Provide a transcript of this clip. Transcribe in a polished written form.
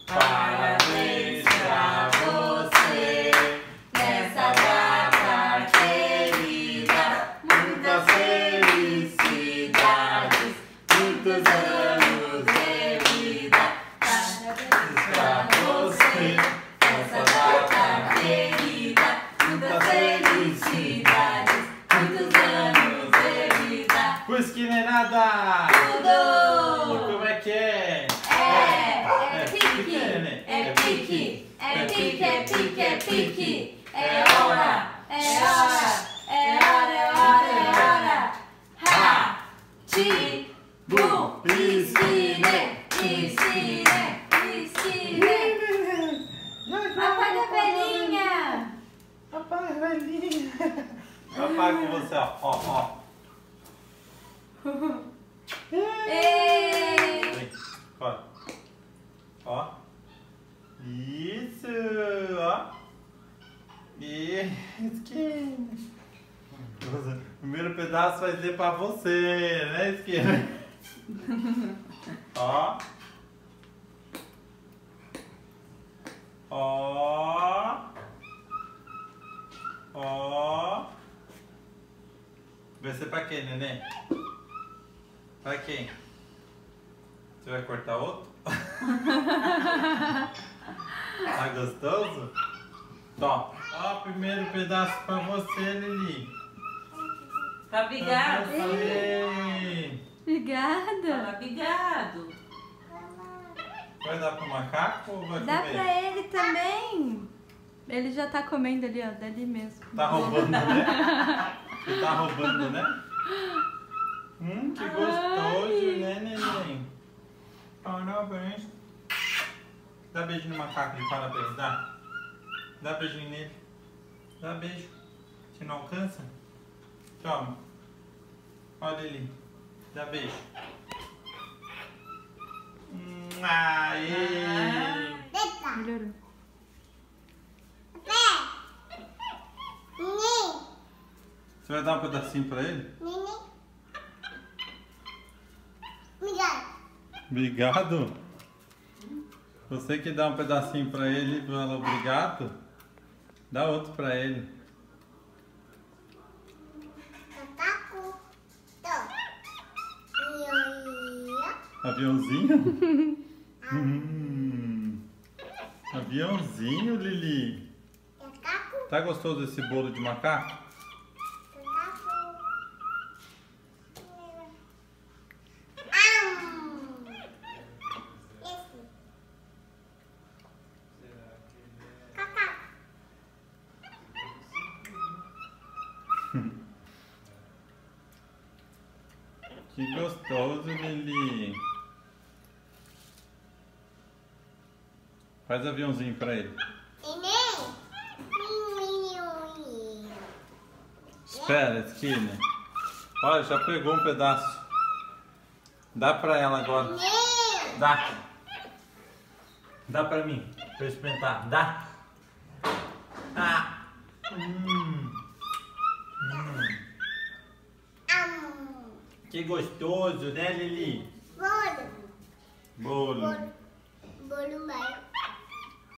Parabéns pra você nessa data querida. Muitas felicidades, muitos anos de vida. Parabéns pra você nessa data querida. Muitas felicidades, muitos anos de vida. Fusque nem nada! Tudo! Como é que é? É pique, é pique, é pique, é pique, é pique. É hora, é hora, é hora, é hora, é hora. Ha! Ti! Bu! Piscine! Piscine! Piscine! Apaga a velhinha! Apaga a velhinha! Apaga com você, ó. Ei! Ó. Isso, ó. Esquina. O primeiro pedaço vai ser pra você, né, Esquina? Ó. Ó. Ó. Vai ser pra quem, neném? Pra quem? Você vai cortar outro? Tá gostoso? Tó. Ó, primeiro pedaço pra você, Lili. Tá obrigado? Falei. Obrigada. Obrigado. Vai dar pro macaco ou vai Dá comer? pra ele também. Ele já tá comendo ali, ó, dali mesmo. Tá roubando, né? Você tá roubando, né? Que gostoso, né, neném? Parabéns. Dá beijo no macaco de parabéns, dá? Dá beijinho nele. Dá beijo. Você não alcança? Toma. Olha ele. Dá beijo. Aê! Melhorou. Você vai dar um pedacinho pra ele? Obrigado? Você que dá um pedacinho pra ele e fala obrigado? Dá outro pra ele. Aviãozinho? Aviãozinho, Lili. Tá gostoso esse bolo de macaco? Que gostoso, Lili. Faz aviãozinho pra ele. Espera, Skinny. Olha, já pegou um pedaço. Dá pra ela agora. Dá. Dá pra mim. Pra eu experimentar. Dá. Ah. Que gostoso, né, Lili? Bolo.